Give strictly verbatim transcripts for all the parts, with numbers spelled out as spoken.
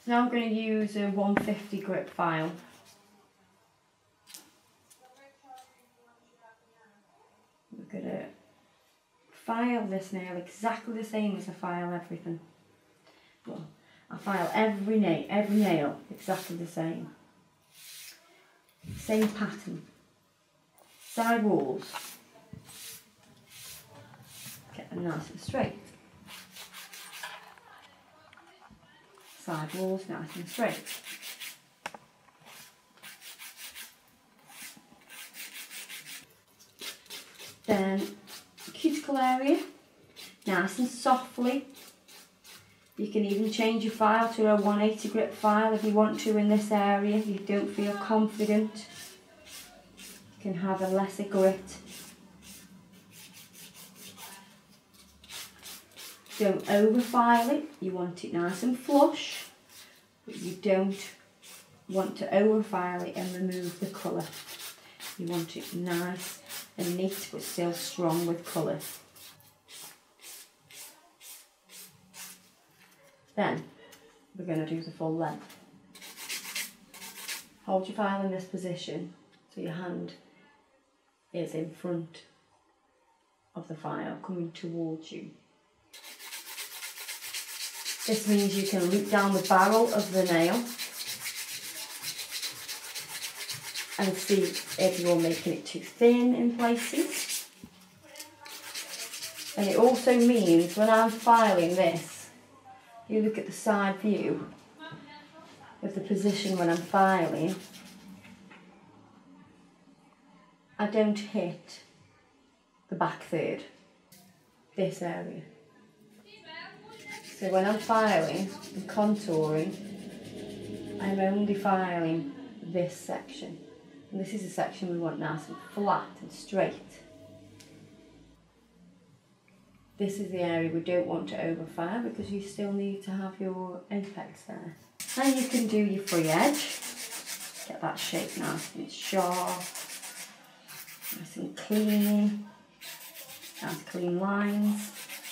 Now I'm going to use a one fifty grit file. We're going to file this nail exactly the same as I file everything. Well, I file every nail, every nail exactly the same. Same pattern. Side walls. Get them nice and straight. Side walls nice and straight. Then cuticle area, nice and softly. You can even change your file to a one eighty grit file if you want to in this area. If you don't feel confident, you can have a lesser grit. Don't over file it, you want it nice and flush, but you don't want to over file it and remove the colour. You want it nice and neat but still strong with colour. Then we're going to do the full length. Hold your file in this position so your hand is in front of the file coming towards you. This means you can loop down the barrel of the nail and see if you're making it too thin in places. And it also means when I'm filing this, you look at the side view of the position when I'm filing, I don't hit the back third, this area. So when I'm filing and contouring, I'm only filing this section. And this is the section we want nice and flat and straight. This is the area we don't want to overfile because you still need to have your apex there. Then you can do your free edge. Get that shape nice and sharp, nice and clean, nice clean lines.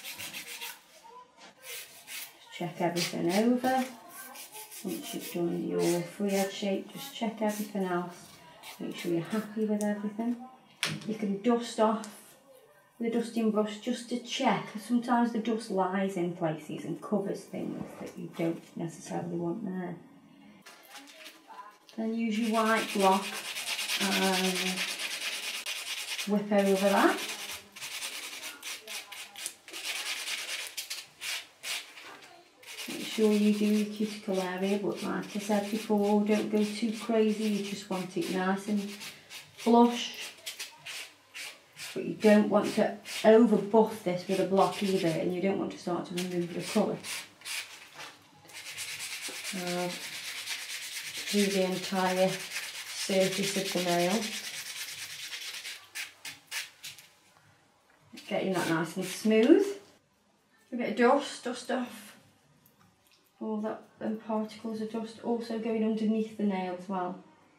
Just check everything over. Once you've done your free edge shape, just check everything else. Make sure you're happy with everything. You can dust off with a dusting brush just to check. Sometimes the dust lies in places and covers things that you don't necessarily want there. Then use your white block and whip over that. Make sure you do your cuticle area, but like I said before, don't go too crazy, you just want it nice and flush. But you don't want to over buff this with a block either, and you don't want to start to remove the colour. Uh, do the entire surface of the nail. Getting that nice and smooth. A bit of dust, dust off all that them particles of dust, also going underneath the nail as well.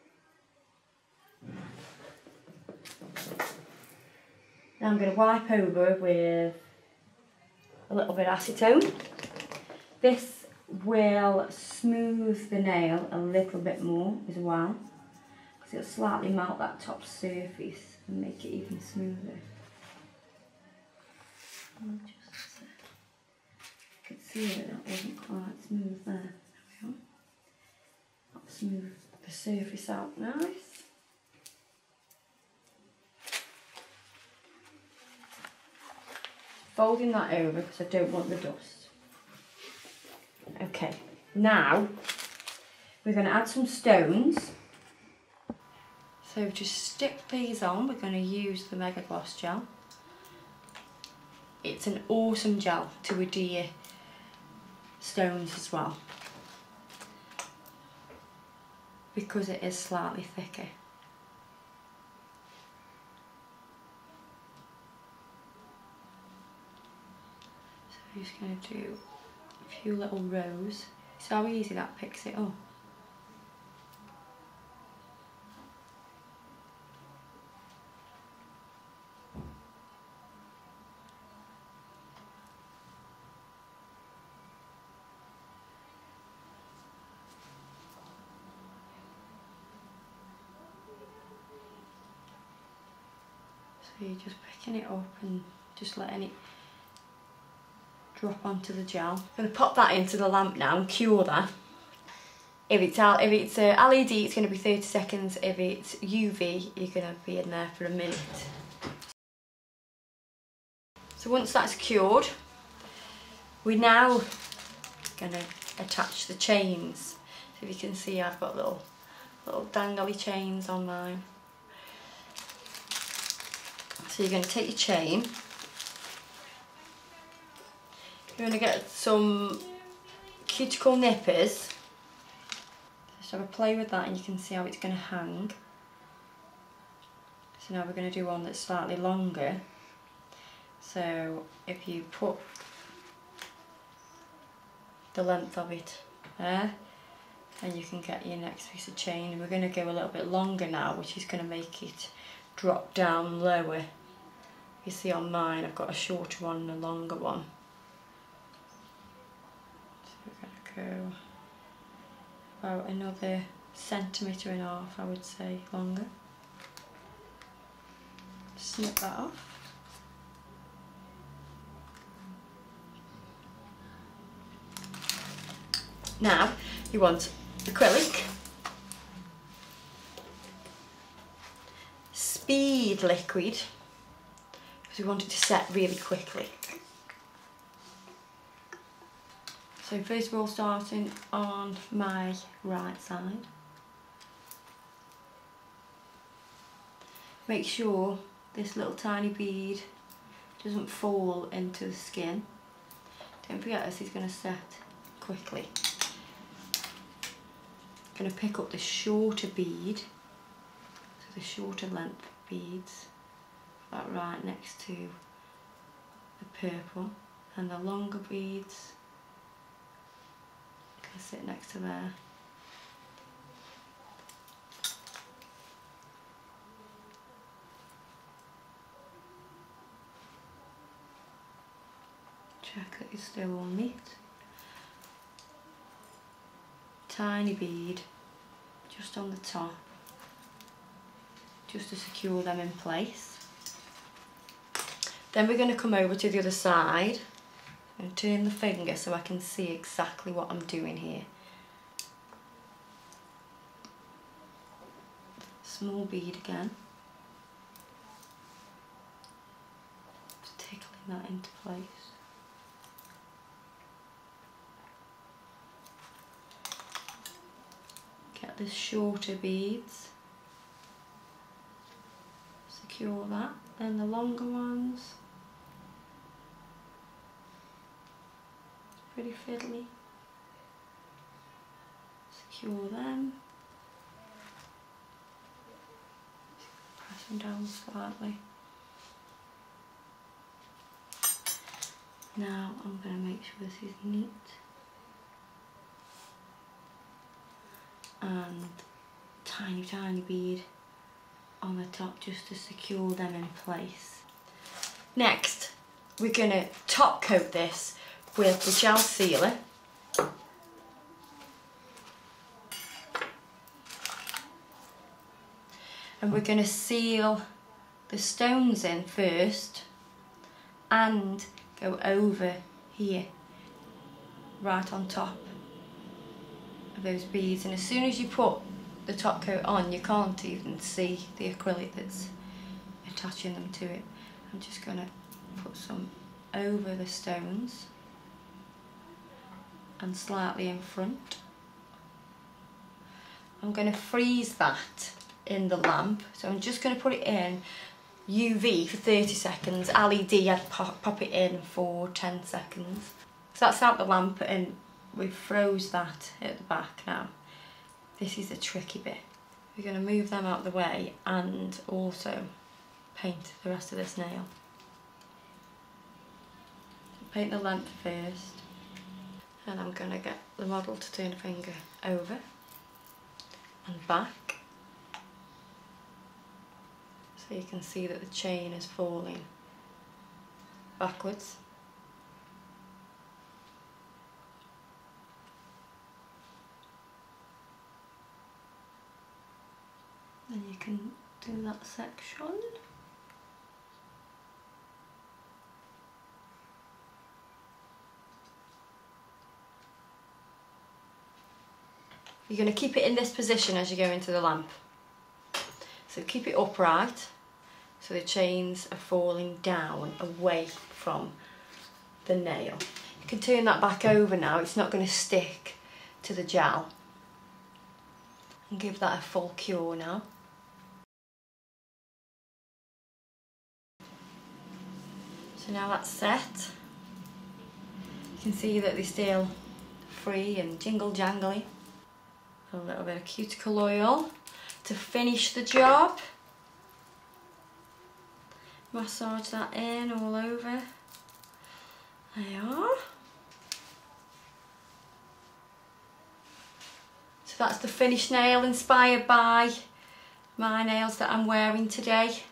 Now I'm going to wipe over with a little bit of acetone. This will smooth the nail a little bit more as well, because it'll slightly melt that top surface and make it even smoother. I'll just, uh, I could see that that wasn't quite smooth there. There we are. I'll smooth the surface out nice. Folding that over because I don't want the dust. Okay, now we're going to add some stones. So just stick these on. We're going to use the Mega Gloss gel. It's an awesome gel to adhere stones as well, because it is slightly thicker. I'm just going to do a few little rows. See how easy that picks it up. So you're just picking it up and just letting it drop onto the gel. I'm going to pop that into the lamp now and cure that. If it's, if it's uh, L E D, it's going to be thirty seconds. If it's U V, you're going to be in there for a minute. So once that's cured, we're now going to attach the chains. So if you can see, I've got little, little dangly chains on mine. So you're going to take your chain. You're going to get some cuticle nippers. Just have a play with that and you can see how it's going to hang. So now we're going to do one that's slightly longer. So if you put the length of it there, and you can get your next piece of chain. We're going to go a little bit longer now, which is going to make it drop down lower. You see on mine I've got a shorter one and a longer one. So we're going to go about another centimetre and a half, I would say, longer. Snip that off. Now you want acrylic, speed liquid, because we want it to set really quickly. So first of all, starting on my right side. Make sure this little tiny bead doesn't fall into the skin. Don't forget this is going to set quickly. I'm going to pick up the shorter bead, so the shorter length beads, that right next to the purple, and the longer beads can sit next to there. Check that it's still all neat. Tiny bead just on the top, just to secure them in place. Then we're going to come over to the other side and turn the finger so I can see exactly what I'm doing here. Small bead again, just tickling that into place. Get the shorter beads, secure that, then the longer ones, pretty fiddly, secure them, press them down slightly. Now I'm going to make sure this is neat. And tiny tiny bead on the top just to secure them in place. Next we're going to top coat this with the gel sealer. And we're going to seal the stones in first and go over here, right on top of those beads. And as soon as you put the top coat on, you can't even see the acrylic that's attaching them to it. I'm just going to put some over the stones and slightly in front. I'm going to freeze that in the lamp, so I'm just going to put it in U V for thirty seconds. L E D, I'd pop, pop it in for ten seconds. So that's out the lamp and we've froze that at the back now. This is the tricky bit. We're going to move them out of the way and also paint the rest of this nail. So paint the length first, and I'm going to get the model to turn a finger over and back, so you can see that the chain is falling backwards. Then you can do that section. You're going to keep it in this position as you go into the lamp. So keep it upright so the chains are falling down away from the nail. You can turn that back over now, it's not going to stick to the gel. And give that a full cure now. So now that's set. You can see that they're still free and jingle jangly. A little bit of cuticle oil to finish the job. Massage that in all over. There you are. So that's the finished nail inspired by my nails that I'm wearing today.